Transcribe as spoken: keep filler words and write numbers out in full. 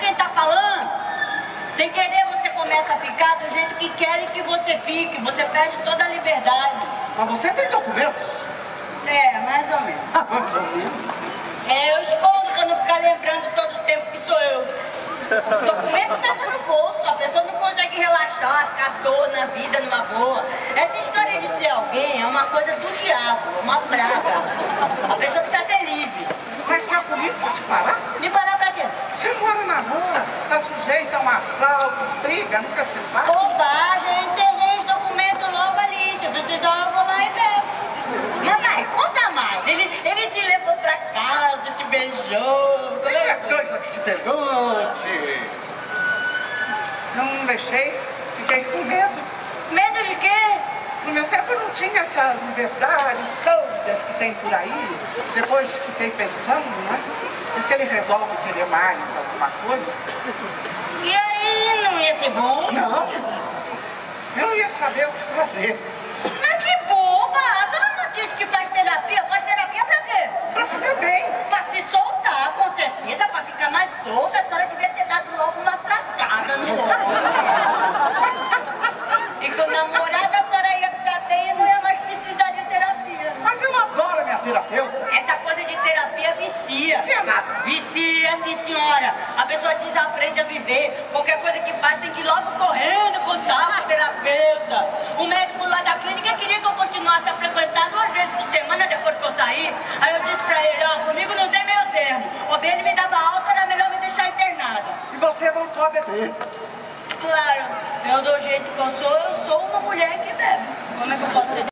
quem tá falando? Sem querer você começa a ficar do jeito que querem que você fique. Você perde toda a liberdade. Mas você tem documentos? É, mais ou menos. Ah, mais ou menos. É, eu escondo pra não ficar lembrando todo o tempo que sou eu. O documento está no bolso, a pessoa não consegue relaxar, ficar à toa na vida, numa boa. Essa história de ser alguém é uma coisa do diabo, uma praga. A pessoa precisa ser livre. Mas se a polícia te parar? Me parar pra quê? Você mora na rua, tá sujeito a um assalto, briga, nunca se sabe. Bobagem, eu enterrei os documentos logo ali. Se precisar, eu vou lá e pego. Mamãe, conta mais. Ele, ele te levou pra casa, te beijou. Isso é coisa que se pergunte. Não deixei, fiquei com medo. Medo de quê? No meu tempo não tinha essas liberdades todas que tem por aí. Depois fiquei pensando, né? E se ele resolve querer mais alguma coisa? E aí, não ia ser bom? Não. Eu não ia saber o que fazer. Mas que boba! A senhora não disse que faz terapia? Faz terapia pra quê? Pra ficar bem. Pra se soltar, com certeza, pra ficar mais solta. A senhora devia ter dado logo uma tracada no olho. E com namorada a senhora ia ficar bem e não ia mais precisar de terapia. Mas eu adoro a minha terapeuta. Essa coisa de terapia vicia. Isso é nada. Vicia, sim senhora. A pessoa desaprende a viver. Qualquer coisa que faz tem que ir logo correndo contar pro terapeuta. O médico lá da clínica queria que eu continuasse a frequentar duas vezes por semana depois que eu saí. Aí eu disse pra ele, ó, comigo não tem meio termo. Ou bem ele me dava alta, era melhor me deixar internada. E você voltou a beber. Claro, eu do jeito que eu sou, eu sou uma mulher que bebe. Como é que eu posso ser?